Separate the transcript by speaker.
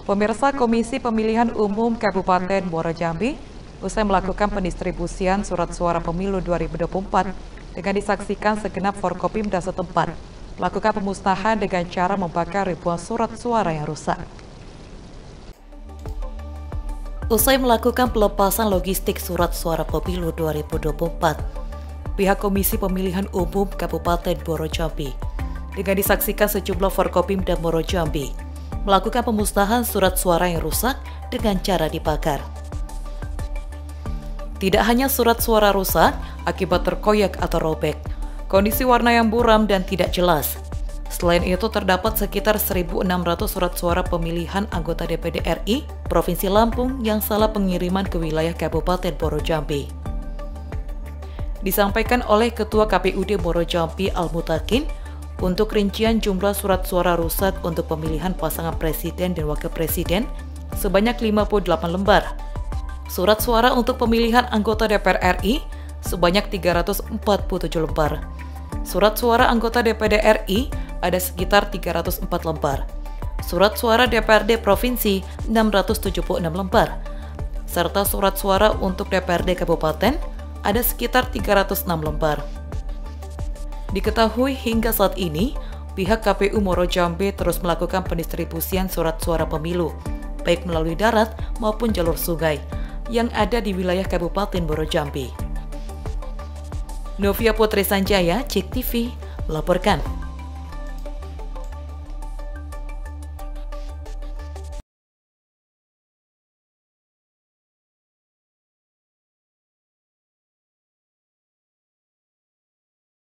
Speaker 1: Pemirsa, Komisi Pemilihan Umum Kabupaten Muaro Jambi usai melakukan pendistribusian surat suara pemilu 2024 dengan disaksikan segenap Forkopimda setempat melakukan pemusnahan dengan cara membakar ribuan surat suara yang rusak.
Speaker 2: Usai melakukan pelepasan logistik surat suara pemilu 2024, pihak Komisi Pemilihan Umum Kabupaten Muaro Jambi dengan disaksikan sejumlah Forkopimda Muaro Jambi melakukan pemusnahan surat suara yang rusak dengan cara dibakar. Tidak hanya surat suara rusak akibat terkoyak atau robek, kondisi warna yang buram dan tidak jelas. Selain itu terdapat sekitar 1.600 surat suara pemilihan anggota DPD RI Provinsi Lampung yang salah pengiriman ke wilayah Kabupaten Muaro Jambi. Disampaikan oleh Ketua KPUD Muaro Jambi Al-Mutakin, untuk rincian jumlah surat suara rusak untuk pemilihan pasangan presiden dan wakil presiden sebanyak 58 lembar. Surat suara untuk pemilihan anggota DPR RI sebanyak 347 lembar. Surat suara anggota DPD RI ada sekitar 304 lembar. Surat suara DPRD Provinsi 676 lembar. Serta surat suara untuk DPRD Kabupaten ada sekitar 306 lembar. Diketahui hingga saat ini, pihak KPU Muaro Jambi terus melakukan pendistribusian surat suara pemilu, baik melalui darat maupun jalur sungai, yang ada di wilayah Kabupaten Muaro Jambi. Novia Putri Sanjaya, CIK TV, melaporkan.